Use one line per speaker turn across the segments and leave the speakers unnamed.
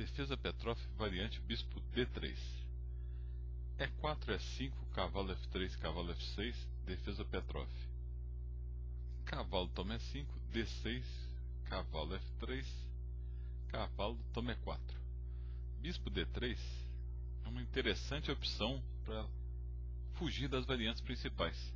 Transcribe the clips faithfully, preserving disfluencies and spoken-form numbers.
Defesa Petrov, variante bispo D três. E quatro, E cinco, cavalo F três, cavalo F seis, defesa Petrov. Cavalo toma E cinco, D seis, cavalo F três, cavalo toma E quatro. Bispo D três é uma interessante opção para fugir das variantes principais.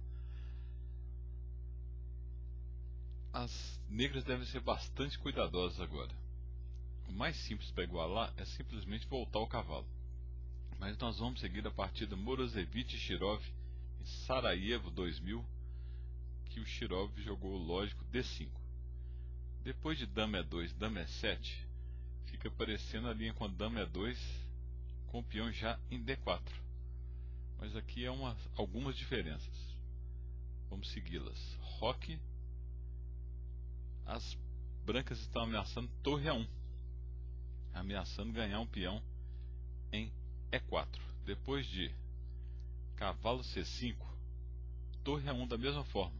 As negras devem ser bastante cuidadosas agora. O mais simples para igualar é simplesmente voltar o cavalo. Mas nós vamos seguir a partida Morozevich e Shirov em Sarajevo dois mil, que o Shirov jogou lógico D cinco. Depois de dama E dois, dama E sete, fica aparecendo a linha com dama E dois com o peão já em D quatro. Mas aqui há uma, algumas diferenças. Vamos segui-las. Roque. As brancas estão ameaçando torre A um, ameaçando ganhar um peão em E quatro. Depois de cavalo C cinco, torre A um da mesma forma.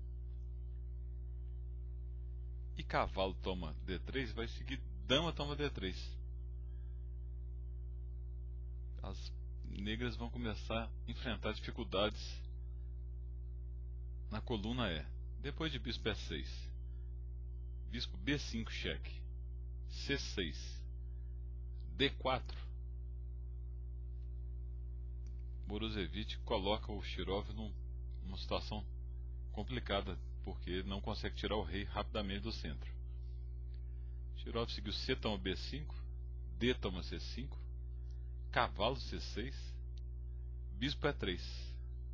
E cavalo toma D três, vai seguir dama toma D três. As negras vão começar a enfrentar dificuldades na coluna E. Depois de bispo E seis, bispo B cinco cheque, C seis, D quatro, Morozevich coloca o Shirov num, numa situação complicada, porque ele não consegue tirar o rei rapidamente do centro. Shirov seguiu C toma B cinco, D toma C cinco, cavalo C seis, bispo E três.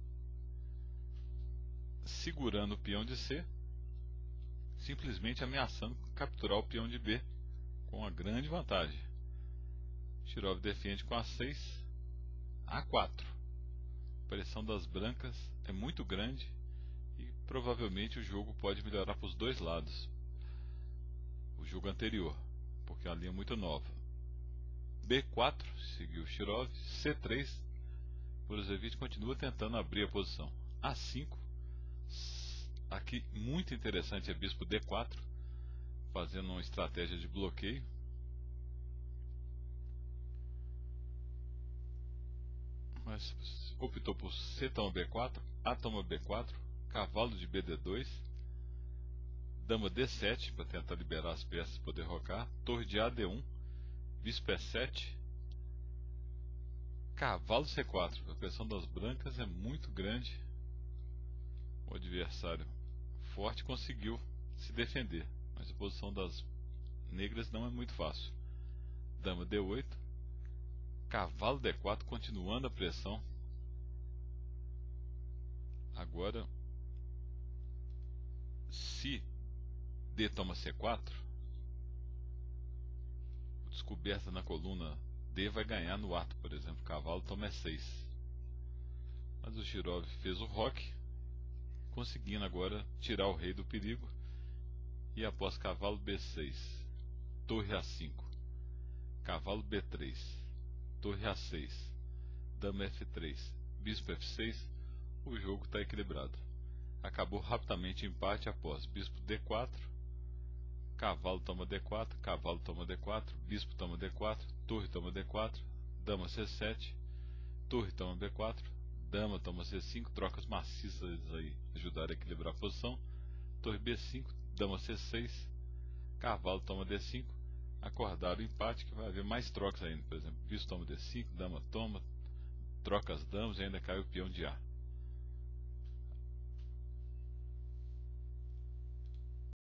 Segurando o peão de C, simplesmente ameaçando capturar o peão de B com uma grande vantagem. Shirov defende com A seis, A quatro. A pressão das brancas é muito grande e provavelmente o jogo pode melhorar para os dois lados. O jogo anterior, porque é uma linha muito nova. B quatro, seguiu Shirov. C três, Morozevich continua tentando abrir a posição. A cinco, aqui muito interessante é bispo D quatro, fazendo uma estratégia de bloqueio. Mas optou por C toma B quatro, A toma B quatro, cavalo de B D dois, dama D sete para tentar liberar as peças e poder rocar, torre de A D um, bispo E sete, cavalo C quatro. A pressão das brancas é muito grande. O adversário forte conseguiu se defender, mas a posição das negras não é muito fácil. Dama D oito, cavalo D quatro, continuando a pressão. Agora, se D toma C quatro, o descoberta na coluna D vai ganhar no ato, por exemplo, cavalo toma E seis. Mas o Shirov fez o roque, conseguindo agora tirar o rei do perigo. E após cavalo B seis, torre A cinco, cavalo B três, torre A seis, dama F três, bispo F seis, o jogo está equilibrado. Acabou rapidamente o empate após bispo D quatro, cavalo toma D quatro, cavalo toma D quatro, bispo toma D quatro, torre toma D quatro, dama C sete, torre toma B quatro, dama toma C cinco, trocas maciças aí ajudaram a equilibrar a posição. Torre B cinco, dama C seis, cavalo toma D cinco, acordaram o empate, que vai haver mais trocas ainda. Por exemplo, bispo toma D cinco, dama toma, troca as damas e ainda cai o peão de A.